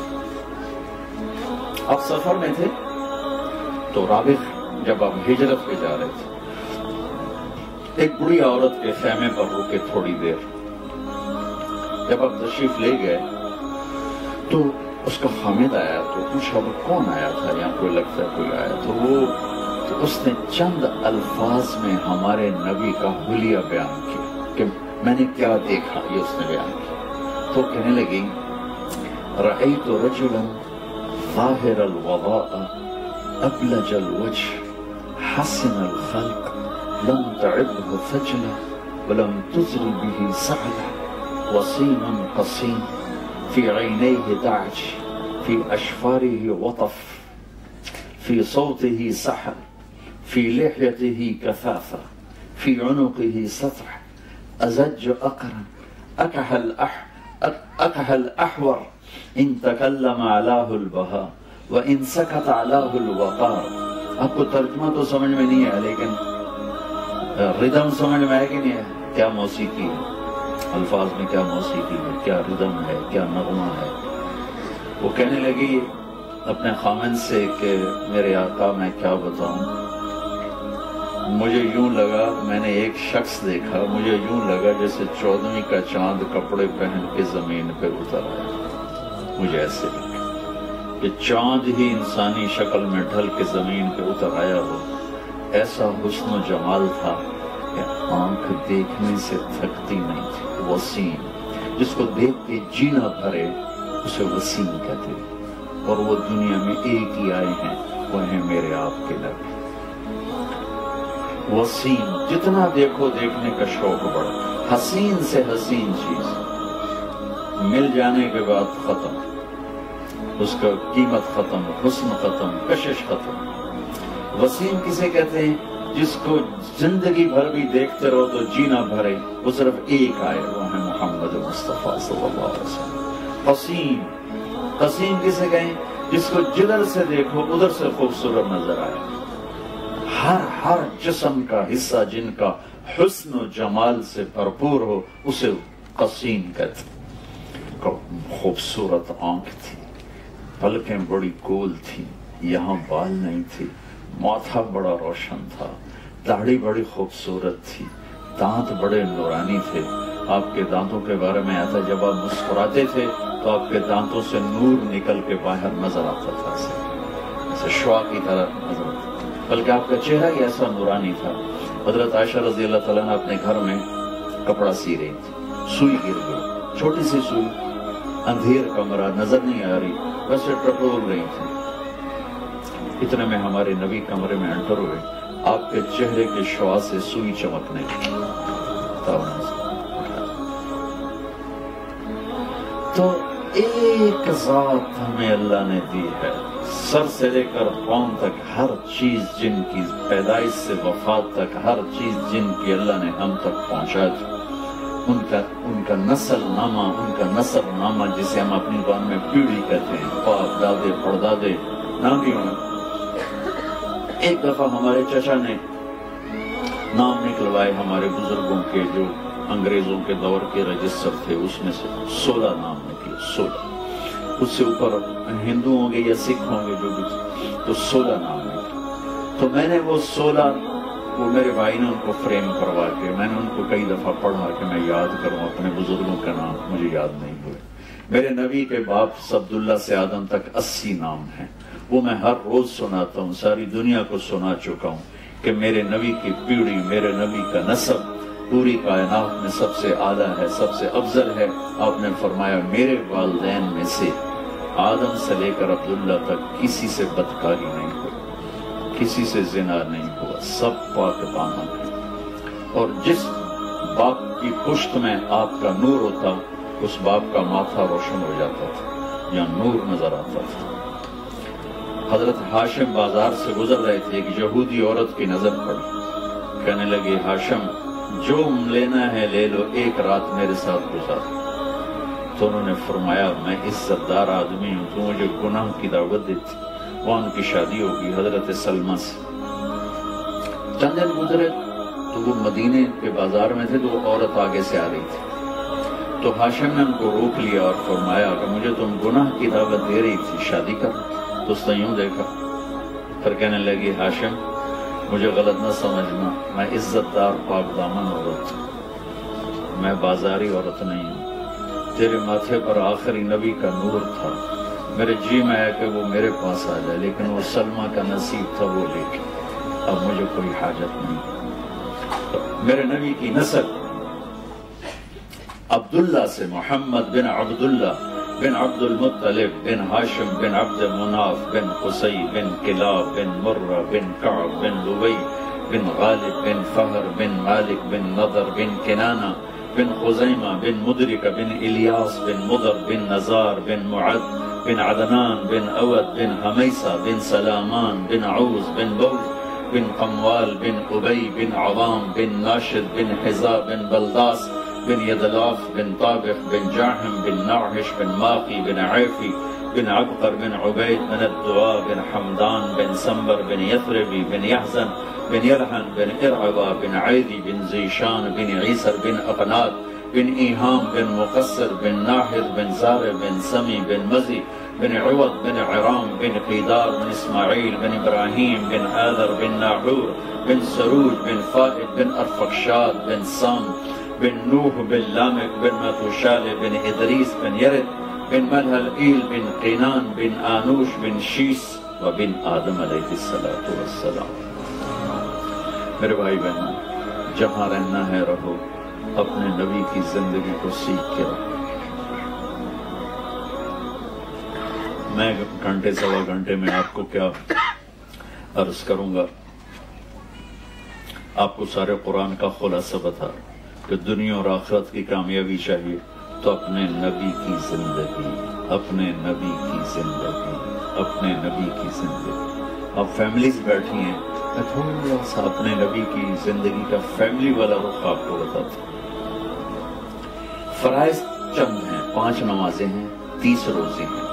آپ سفر میں تھے تو رابغ جب آپ ہجرت پہ جا رہے تھے، ایک بڑی عورت کے خیمے پر رکے تھوڑی دیر۔ جب آپ تشریف لے گئے تو اس کا خامد آیا تو پوچھا وہ کون آیا تھا، یہاں کوئی لگتا ہے کوئی آیا تو وہ تو اس نے چند الفاظ میں ہمارے نبی کا حلیہ بیان کیا کہ میں نے کیا دیکھا، یہ اس نے بیان کیا۔ تو کہنے لگی رأیت رجلا ظاہر الوضاء ابلج الوجه حسن الخلق لم تعبه ثجلة ولم تزر به سعلة وصيما قصيم في عينيه دعج في أشفاره وطف في صوته سحر في لحيته كثافة في عنقه سطح أزج أقرن أكح الأح أكح الأحور إن تكلم علاه البهاء وإن سكت علاه الوقار. آپ کو ترجمہ تو سمجھ میں نہیں ہے لیکن ردم سمجھ میں ہے کہ نہیں ہے؟ کیا موسیقی ہے، الفاظ میں کیا موسیقی ہے، کیا ردم ہے، کیا نغمہ ہے۔ وہ کہنے لگی اپنے خامن سے کہ میرے آقا میں کیا بتاؤں، مجھے یوں لگا، میں نے ایک شخص دیکھا، مجھے یوں لگا جیسے چودھویں کا چاند کپڑے پہن کے زمین پہ اتر آیا۔ مجھے ایسے لگا کہ چاند ہی انسانی شکل میں ڈھل کے زمین پہ اتر آیا ہو۔ ایسا حسن و جمال تھا کہ آنکھ دیکھنے سے تھکتی نہیں تھی۔ وسیم، جس کو دیکھ کے جینا بھرے اسے وسیم کہتے ہیں، اور وہ دنیا میں ایک ہی آئے ہیں، وہ ہیں میرے آپ کے نبی۔ وسیم، جتنا دیکھو دیکھنے کا شوق بڑھا۔ حسین سے حسین چیز مل جانے کے بعد ختم، اس کا قیمت ختم، حسن ختم، کشش ختم۔ وسیم کسے کہتے ہیں؟ جس کو زندگی بھر بھی دیکھتے رہو تو جینا بھرے، وہ صرف ایک آئے، وہ ہے محمد مصطفیٰ صلی اللہ علیہ وسلم۔ قسیم، قسیم کسے کہیں؟ جس کو جدھر سے دیکھو ادھر سے خوبصورت نظر آئے۔ ہر ہر جسم کا حصہ جن کا حسن و جمال سے بھرپور ہو اسے قسیم کہتے۔ خوبصورت آنکھ تھی، پلکیں بڑی گول تھی، یہاں بال نہیں تھی، ماتھا بڑا روشن تھا، داڑھی بڑی خوبصورت تھی، دانت بڑے نورانی تھے۔ آپ کے دانتوں کے بارے میں آتا ہے جب آپ مسکراتے تھے تو آپ کے دانتوں سے نور نکل کے باہر نظر آتا تھا، ایسے شعاع کی طرح نظر آتا تھا، بلکہ آپ کا چہرہ ہی ایسا نورانی تھا۔ حضرت عائشہ رضی اللہ تعالیٰ نے اپنے گھر میں کپڑا سی رہی تھی، سوئی گر گئی، چھوٹی سی سوئی، اندھیر کمرہ، نظر نہیں آ رہی، ویسے ٹٹول رہی تھی۔ اتنے میں ہمارے نبی کمرے میں انٹر ہوئے، آپ کے چہرے کے شعاع سے سوئی چمکنے لگی۔ تو ایک ذات ہمیں اللہ نے دی ہے، سر سے لے کر پاؤں تک ہر چیز جن کی پیدائش سے وفات تک ہر چیز جن کی اللہ نے ہم تک پہنچا دی، ان کا ان کا نسل نامہ، ان کا نسب نامہ جسے ہم اپنی زبان میں پیڑھی کہتے ہیں، باپ دادے پردادے نام بھی ہونا۔ ایک دفعہ ہمارے چچا نے نام نکلوائے ہمارے بزرگوں کے جو انگریزوں کے دور کے رجسٹر تھے، اس میں سے سولہ نام نکلے، سولہ، اس سے اوپر ہندو ہوں گے یا سکھ ہوں گے جو بھی، تو سولہ نام نکلے۔ تو میں نے وہ سولہ، وہ میرے بھائی نے ان کو فریم کروا کے، میں نے ان کو کئی دفعہ پڑھا کہ میں یاد کروں اپنے بزرگوں کا نام، مجھے یاد نہیں ہوئے۔ میرے نبی کے باپ عبداللہ سے آدم تک اسی نام ہیں، وہ میں ہر روز سناتا ہوں، ساری دنیا کو سنا چکا ہوں کہ میرے نبی کی پیڑھی، میرے نبی کا نسب پوری کائنات میں سب سے اعلیٰ ہے، سب سے افضل ہے۔ آپ نے فرمایا میرے والدین میں سے آدم سے لے کر عبداللہ تک کسی سے بدکاری نہیں ہوئی، کسی سے زنا نہیں ہوا، سب پاک دامن ہے۔ اور جس باپ کی پشت میں آپ کا نور ہوتا، اس باپ کا ماتھا روشن ہو جاتا تھا یا نور نظر آتا تھا۔ حضرت ہاشم بازار سے گزر رہے تھے، ایک یہودی عورت کی نظر پڑی، کہنے لگے ہاشم جو لینا ہے لے لو، ایک رات میرے ساتھ گزار۔ تو انہوں نے فرمایا میں عزت دار آدمی ہوں، تو مجھے گناہ کی دعوت دیتی۔ وہاں ان کی شادی ہوگی حضرت سلمہ سے۔ چند دن گزرے تو وہ مدینے کے بازار میں تھے، تو وہ عورت آگے سے آ رہی تھی، تو ہاشم نے ان کو روک لیا اور فرمایا کہ مجھے تم گناہ کی دعوت دے رہی تھی، شادی کر۔ تو اس نے یوں دیکھا، پھر کہنے لگی ہاشم مجھے غلط نہ سمجھنا، میں عزت دار پاک دامن عورت ہوں، میں بازاری عورت نہیں ہوں۔ تیرے ماتھے پر آخری نبی کا نور تھا، میرے جی میں ہے کہ وہ میرے پاس آ جائے، لیکن وہ سلمہ کا نصیب تھا، وہ لے کے اب مجھے کوئی حاجت نہیں۔ تو میرے نبی کی نسل عبداللہ سے، محمد بن عبداللہ بن عبد المطلب بن ہاشم بن عبد مناف بن قصی بن کلاب بن مرہ بن کعب بن لوی بن غالب بن فہر بن مالک بن نضر بن کنانہ بن خزیمہ بن مدرک بن الیاس بن مضر بن نزار بن معد بن عدنان بن اود بن حمیسہ بن سلامان بن عوز بن بوز بن قموال بن أبي بن عوام بن ناشد بن حزا بن بلداس بن يدلاف بن طابخ بن جاحم بن نعهش بن ماقي بن عيفي بن عبقر بن عبيد بن الدعاء بن حمدان بن سنبر بن يثربي بن يحزن بن يرحن بن إرعبا بن عيدي بن زيشان بن عيسر بن أقناد بن إيهام بن مقصر بن ناحر بن زار بن سمي بن مزي بن عوض بن عرام بن قيدار بن إسماعيل بن إبراهيم بن آذر بن ناحور بن سروج بن فائد بن أرفقشاد بن سام بن نوح بن لامك بن متوشال بن إدريس بن يرد بن ملهلئيل بن قينان بن آنوش بن شیس و بن آدم علیہ الصلوۃ والسلام۔ میرے بھائی بہنوں، جہاں رہنا ہے رہو، اپنے نبی کی زندگی کو سیکھ کے رہو۔ میں گھنٹے سوا گھنٹے میں آپ کو کیا عرض کروں گا، آپ کو سارے قرآن کا خلاصہ بتا کہ دنیا اور آخرت کی کامیابی چاہیے تو اپنے نبی کی زندگی، اپنے نبی کی زندگی، اپنے نبی کی زندگی۔ اب فیملیز بیٹھی ہیں، میں تھوڑا سا اپنے نبی کی زندگی کا فیملی والا رخ آپ کو بتاتا ہوں۔ فرائض چند ہیں، پانچ نمازیں ہیں، تیس روزے ہیں،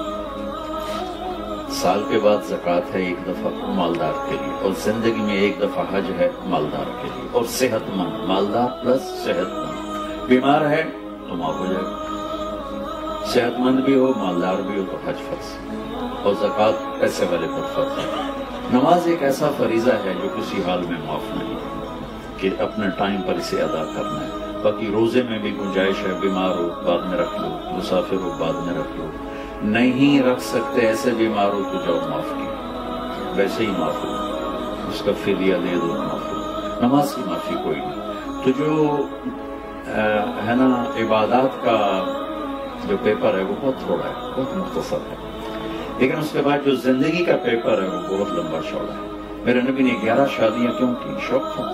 سال کے بعد زکوٰۃ ہے ایک دفعہ مالدار کے لیے، اور زندگی میں ایک دفعہ حج ہے مالدار کے لیے، اور صحت مند، مالدار پلس صحت مند۔ بیمار ہے تو معاف ہو جائے گا، صحت مند بھی ہو مالدار بھی ہو تو حج فرض، اور زکوٰۃ پیسے والے پر فرض ہے۔ نماز ایک ایسا فریضہ ہے جو کسی حال میں معاف نہیں کہ اپنے ٹائم پر اسے ادا کرنا ہے۔ باقی روزے میں بھی گنجائش ہے، بیمار ہو بعد میں رکھ لو، مسافر ہو بعد میں رکھ لو، نہیں رکھ سکتے ایسے بیمار ہو تو جاؤ معاف کیا، ویسے ہی معاف ہو، اس کا فدیہ دے دو، معاف ہو۔ نماز کی معافی کوئی نہیں۔ تو جو ہے نا عبادات کا جو پیپر ہے وہ بہت تھوڑا ہے، بہت مختصر ہے، لیکن اس کے بعد جو زندگی کا پیپر ہے وہ بہت لمبا چوڑا ہے۔ میرے نبی نے گیارہ شادیاں کیوں کی؟ شوق تھا۔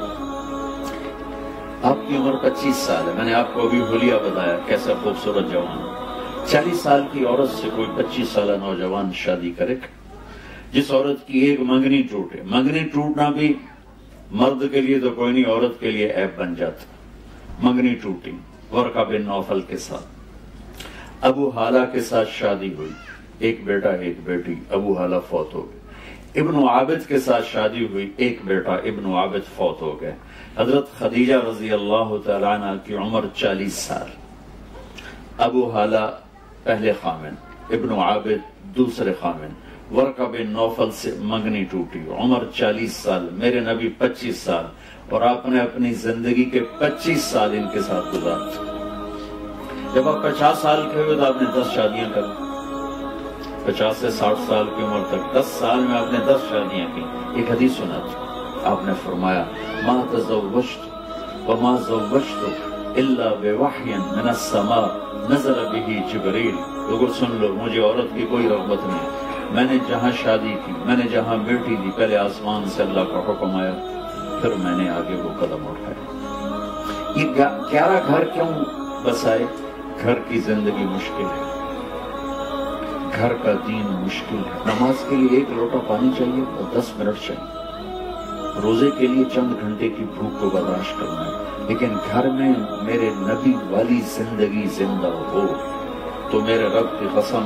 آپ کی عمر پچیس سال ہے، میں نے آپ کو ابھی حلیہ بتایا کیسا خوبصورت جوان۔ چالیس سال کی عورت سے کوئی پچیس سالہ نوجوان شادی کرے گا؟ جس عورت کی ایک منگنی ٹوٹے، منگنی ٹوٹنا بھی مرد کے لیے تو کوئی نہیں، عورت کے لیے عیب بن جاتا۔ منگنی ٹوٹی ورقہ بن نوفل کے ساتھ، ابو حالہ کے ساتھ شادی ہوئی، ایک بیٹا ایک بیٹی، ابو حالہ فوت ہو گئے۔ ابن عابد کے ساتھ شادی ہوئی، ایک بیٹا ابن عابد فوت ہو گئے۔ حضرت خدیجہ رضی اللہ تعالیٰ عنہ کی عمر چالیس سال، ابو حالہ پہلے خامن، ابن عابد دوسرے خامن، ورقہ بن نوفل سے منگنی ٹوٹی، عمر چالیس سال، میرے نبی پچیس سال، اور آپ نے اپنی زندگی کے پچیس سال ان کے ساتھ گزارے۔ جب آپ پچاس سال کے ہوئے تو آپ نے دس شادیاں کر لی، پچاس سے ساٹھ سال کی عمر تک دس سال میں آپ نے دس شادیاں کی۔ ایک حدیث سنا تھی، آپ نے فرمایا ما تزوجت وما زوجت الا بوحی من السماء نزل به جبریل۔ لوگوں سن لو، مجھے عورت کی کوئی رغبت نہیں، میں نے جہاں شادی کی، میں نے جہاں بیٹی دی، پہلے آسمان سے اللہ کا حکم آیا، پھر میں نے آگے وہ قدم اٹھایا۔ یہ گیارہ گھر کیوں بسائے؟ گھر کی زندگی مشکل ہے، گھر کا دین مشکل ہے۔ نماز کے لیے ایک لوٹا پانی چاہیے اور دس منٹ چاہیے، روزے کے لیے چند گھنٹے کی بھوک کو برداشت کرنا ہے، لیکن گھر میں میرے نبی والی زندگی زندہ ہو تو میرے رب کی قسم،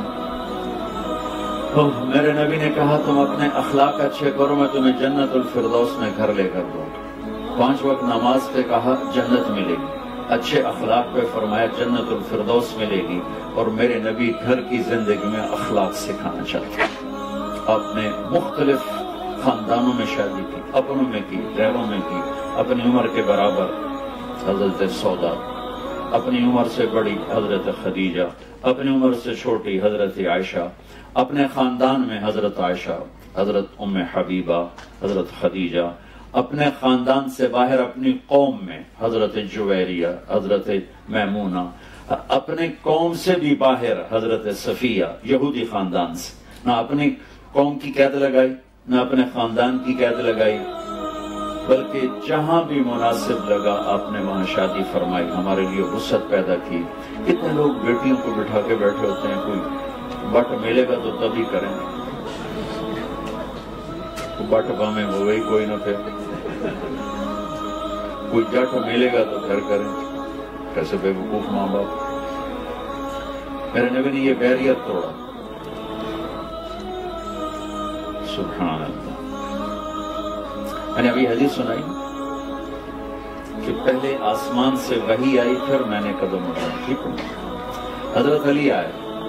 میرے نبی نے کہا تم اپنے اخلاق اچھے کرو میں تمہیں جنت الفردوس میں گھر لے کر دوں۔ پانچ وقت نماز پہ کہا جنت ملے گی، اچھے اخلاق پہ فرمایا جنت الفردوس ملے گی، اور میرے نبی گھر کی زندگی میں اخلاق سکھانا چاہتے ہیں۔ آپ نے مختلف خاندانوں میں شادی کی، اپنوں میں کی، غیروں میں کی، اپنی عمر کے برابر حضرت سودا، اپنی عمر سے بڑی حضرت خدیجہ، اپنی عمر سے چھوٹی حضرت عائشہ، اپنے خاندان میں حضرت عائشہ، حضرت ام حبیبہ، حضرت خدیجہ، اپنے خاندان سے باہر اپنی قوم میں حضرت جویریہ، حضرت میمونہ، اپنے قوم سے بھی باہر حضرت صفیہ، یہودی خاندان سے، نہ اپنی قوم کی قید لگائی نہ اپنے خاندان کی قید لگائی، بلکہ جہاں بھی مناسب لگا آپ نے وہاں شادی فرمائی، ہمارے لیے وسعت پیدا کی۔ کتنے لوگ بیٹیوں کو بٹھا کے بیٹھے ہوتے ہیں، کوئی بٹ ملے گا تو تبھی کریں، بٹ پامے ہو گئی کوئی نہ پھر کوئی جٹ ملے گا تو پھر کریں. کیسے بے وقوف ماں باپ. میرے نبی نے یہ بیریت توڑا. سبحان اللہ. میں نے ابھی حدیث سنائی کہ پہلے آسمان سے وحی آئی پھر میں نے قدم اٹھایا. ٹھیک ہے. حضرت علی آئے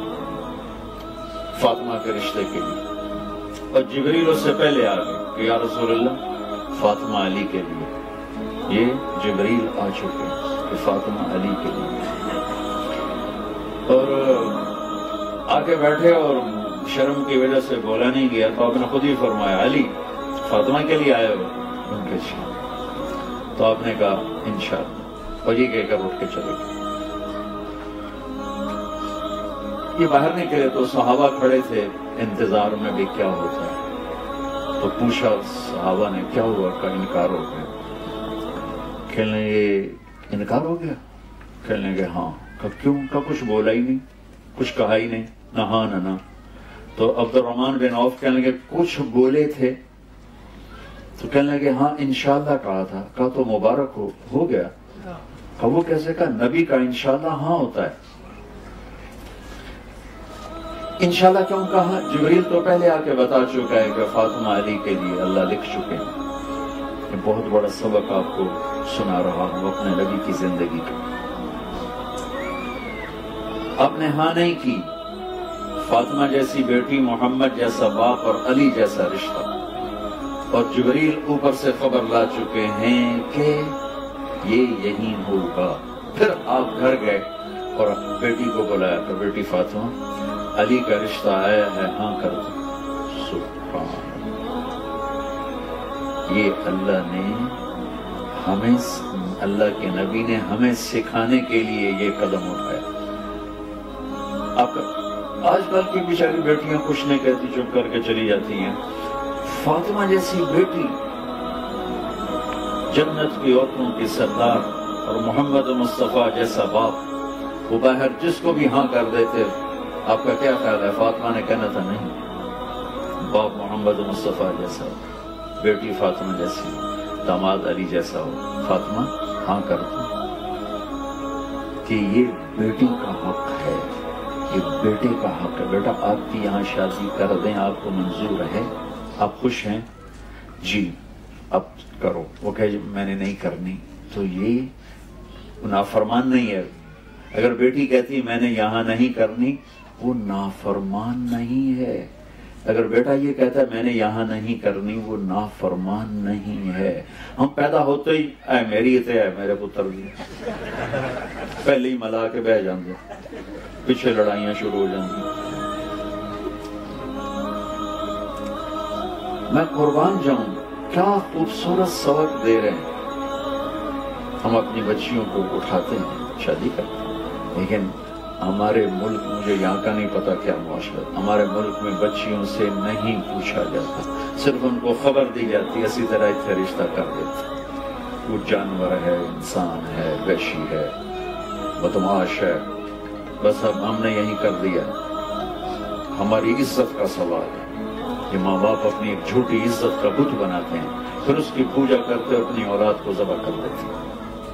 فاطمہ کے رشتے کے لیے اور جبریل اس سے پہلے آ گئے کہ یا رسول اللہ فاطمہ علی کے لیے. یہ جبریل آ چکے ہیں کہ فاطمہ علی کے لیے. اور آ کے بیٹھے اور شرم کی وجہ سے بولا نہیں گیا تو آپ نے خود ہی فرمایا علی فاطمہ کے لیے آئے ہو ان کے شاہ. تو آپ نے کہا انشاءاللہ اور یہ کہہ کر اٹھ کے چلے گئے. یہ باہر نکلے تو صحابہ کھڑے تھے انتظار میں بھی کیا ہوتا ہے. تو پوچھا صحابہ نے کیا ہوا. کا انکار ہو گیا. کہنے یہ انکار ہو گیا. کہنے گے ہاں. کہ کیوں. کا کچھ بولا ہی نہیں کچھ کہا ہی نہیں نہ ہاں نہ نہ. تو عبد الرحمن بن عوف کہنے لگے کچھ بولے تھے. تو کہنے لگے ہاں انشاءاللہ کہا تھا. کہا تو مبارک ہو ہو گیا. کہا وہ کیسے. کہا نبی کا انشاءاللہ ہاں ہوتا ہے. انشاءاللہ کیوں کہا. جبریل تو پہلے آ کے بتا چکا ہے کہ فاطمہ علی کے لیے اللہ لکھ چکے ہیں. یہ بہت بڑا سبق آپ کو سنا رہا ہوں اپنے نبی کی زندگی کا. آپ نے ہاں نہیں کی. فاطمہ جیسی بیٹی محمد جیسا باپ اور علی جیسا رشتہ اور جبریل اوپر سے خبر لا چکے ہیں کہ یہ یہی ہوگا. پھر آپ گھر گئے اور بیٹی کو بلایا کہ بیٹی فاطمہ علی کا رشتہ آیا ہے ہاں کر دو. سبحان اللہ. یہ اللہ نے ہمیں اللہ کے نبی نے ہمیں سکھانے کے لیے یہ قدم اٹھایا. آپ آج کل کی بیچاری بیٹیاں کچھ نہیں کہتی چپ کر کے چلی جاتی ہیں. فاطمہ جیسی بیٹی جنت کی عورتوں کی سردار اور محمد مصطفیٰ جیسا باپ وہ باہر جس کو بھی ہاں کر دیتے. آپ کا کیا خیال ہے. فاطمہ نے کہنا تھا نہیں. باپ محمد مصطفیٰ جیسا بیٹی فاطمہ جیسی داماد علی جیسا ہو. فاطمہ ہاں کر دو کہ یہ بیٹی کا حق ہے. یہ بیٹے کا حق ہے. بیٹا آپ کی یہاں شادی کر دیں آپ کو منظور ہے. آپ خوش ہیں جی اب کرو. وہ کہے میں نے نہیں کرنی. تو یہ نافرمان نہیں ہے. اگر بیٹی کہتی میں نے یہاں نہیں کرنی وہ نافرمان نہیں ہے. اگر بیٹا یہ کہتا ہے میں نے یہاں نہیں کرنی وہ نافرمان نہیں ہے. ہم پیدا ہوتے ہی اے میری تے ہے میرے پتر بھی پہلے ہی ملا کے بہ جاندے پیچھے لڑائیاں شروع ہو جاندی. میں قربان جاؤں کیا خوبصورت سبق دے رہے ہیں. ہم اپنی بچیوں کو اٹھاتے ہیں شادی کرتے ہیں لیکن ہمارے ملک مجھے یہاں کا نہیں پتا کیا معاشرہ. ہمارے ملک میں بچیوں سے نہیں پوچھا جاتا. صرف ان کو خبر دی جاتی اسی طرح اتنے رشتہ کر دیتے. وہ جانور ہے انسان ہے وحشی ہے بدماش ہے بس اب ہم نے یہی کر دیا. ہماری عزت کا سوال ہے. یہ ماں باپ اپنی ایک جھوٹی عزت کا بت بناتے ہیں پھر اس کی پوجا کرتے اپنی اولاد کو ذبح کر دیتے ہیں.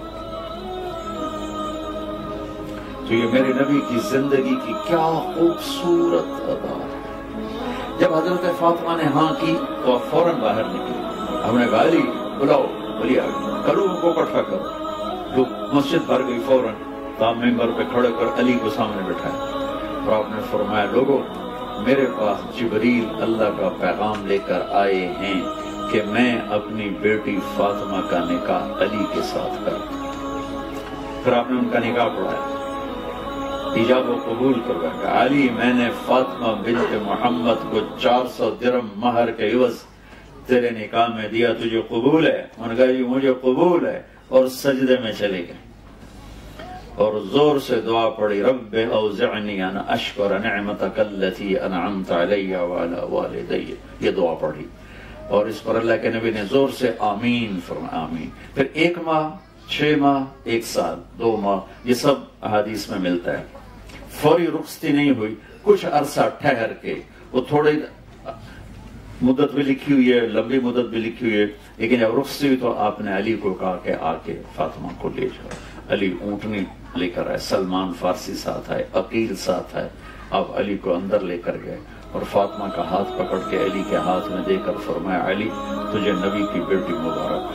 تو یہ میرے نبی کی زندگی کی کیا خوبصورت ادا ہے. جب حضرت فاطمہ نے ہاں کی تو آپ فوراً باہر نکلے. ہم نے کہا علی بلاؤ علی کرو ان کو اکٹھا کرو. جو مسجد بھر گئی فوراً تام ممبر پہ کھڑے کر علی کو سامنے بٹھایا اور آپ نے فرمایا لوگوں میرے پاس جبریل اللہ کا پیغام لے کر آئے ہیں کہ میں اپنی بیٹی فاطمہ کا نکاح علی کے ساتھ کروں. پھر آپ نے ان کا نکاح پڑھایا ایجاب و قبول کروایا. علی میں نے فاطمہ بنت محمد کو چار سو درہم مہر کے عوض تیرے نکاح میں دیا تجھے قبول ہے. انہوں نے کہا جی مجھے قبول ہے اور سجدے میں چلے گئے اور زور سے دعا پڑھی رب اوزعنی ان اشکر نعمتک التی انعمت علی وعلی والدی. یہ دعا پڑھی اور اس پر اللہ کے نبی نے زور سے آمین فرمایا. آمین. پھر ایک ماہ چھ ماہ ایک سال دو ماہ یہ سب احادیث میں ملتا ہے. فوری رخصتی نہیں ہوئی. کچھ عرصہ ٹھہر کے وہ تھوڑے मुद्दत भी लिखी हुई है, लंबी मुद्दत भी लिखी हुई है, लेकिन जब रुखसती हुई तो आपने अली को कहा कि आके फातिमा को ले जाओ। अली ऊँटनी लेकर आए, सलमान फारसी साथ आए, अकील साथ आए। आप अली को अंदर लेकर गए और फातिमा का हाथ पकड़ के अली के हाथ में देकर फरमाया, अली तुझे नबी की बेटी मुबारक।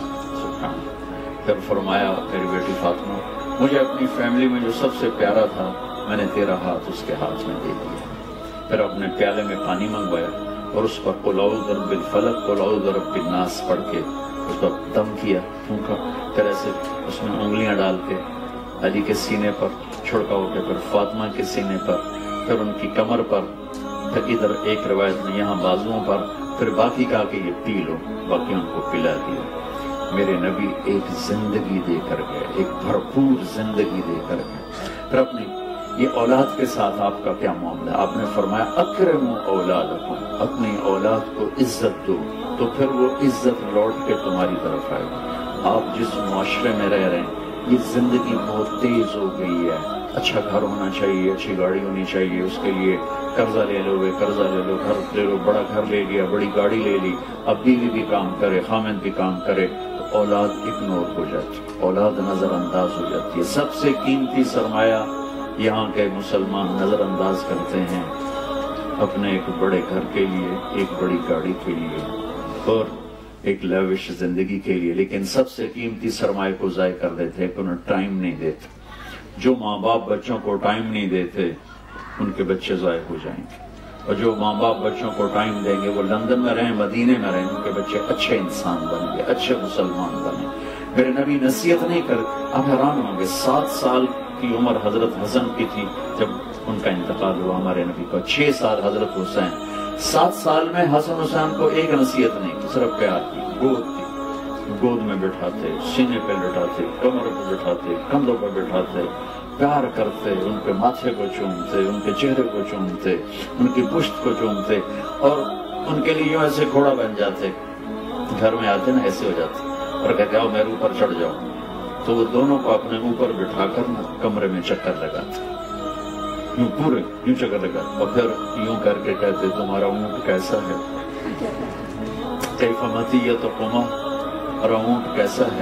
फिर फरमाया, मेरी बेटी फातिमा, मुझे अपनी फैमिली में जो सबसे प्यारा था मैंने तेरा हाथ उसके हाथ में दे दिया। फिर अपने प्याले में पानी मंगवाया और उस पर कुल औज़ु बिरब्बिल फलक कुल औज़ु बिरब्बिन नास पढ़ के उस पर दम किया, फूंका। फिर ऐसे उसमें उंगलियां डाल के अली के सीने पर छिड़काव के, फिर फातिमा के सीने पर, फिर उनकी कमर पर, फिर इधर एक रिवायत में यहाँ बाजुओं पर, फिर बाकी कहा कि ये पी लो, बाकी उनको पिला दिया। मेरे नबी एक जिंदगी देकर गए, एक भरपूर जिंदगी देकर गए। फिर अपनी ये औलाद के साथ आपका क्या मामला? आपने फरमाया, अकरमु औलादकुम, अपनी औलाद को इज्जत दो तो फिर वो इज्जत लौट के तुम्हारी तरफ आएगी। आप जिस मुआशरे में रह रहे हैं ये जिंदगी बहुत तेज हो गई है। अच्छा घर होना चाहिए, अच्छी गाड़ी होनी चाहिए, उसके लिए कर्जा ले लो, वे कर्जा ले लो, घर ले लो, बड़ा घर ले लिया, बड़ी गाड़ी ले ली, अब बीवी भी काम करे, खामिद भी काम करे, तो औलाद इग्नोर हो जाती, औलाद नजरअंदाज हो जाती है। सबसे कीमती सरमाया यहाँ के मुसलमान नजरअंदाज करते हैं अपने एक बड़े घर के लिए, एक बड़ी गाड़ी के लिए और एक लविश जिंदगी के लिए, लेकिन सबसे कीमती सरमाए को ज़ाय कर देते हैं कि उन्हें टाइम नहीं देते। जो माँ बाप बच्चों को टाइम नहीं देते उनके बच्चे ज़ाय हो जाएंगे, और जो माँ बाप बच्चों को टाइम देंगे वो लंदन में रहें, मदीने में रहें, उनके बच्चे अच्छे इंसान बनेंगे, अच्छे मुसलमान बने। मेरे नबी नसीहत नहीं कर, आप हैरान होंगे, सात साल की उम्र हजरत हसन की थी जब उनका इंतकाल हुआ हमारे नबी को, छह साल हजरत हुसैन, सात साल में हसन हुसैन को एक नसीहत नहीं की, सिर्फ प्यार की, गोद की, गोद में बिठाते, सीने पे बिठाते, कमर पे बिठाते, कंधों पे बिठाते, प्यार करते, उनके माथे को चूमते, उनके चेहरे को चूमते, उनकी पुश्त को चूमते और उनके लिए यूं ऐसे घोड़ा बन जाते, घर में आते ना ऐसे हो जाते और कहते आओ मेरे ऊपर चढ़ जाओ, तो वो दोनों को अपने ऊपर बिठाकर ना कमरे में चक्कर लगाते, यूं पूरे यूं चक्कर लगा और फिर यूं करके कहते तुम्हारा ऊँट कैसा है, कैफा मतीयतकुमा, और ऊँट कैसा है।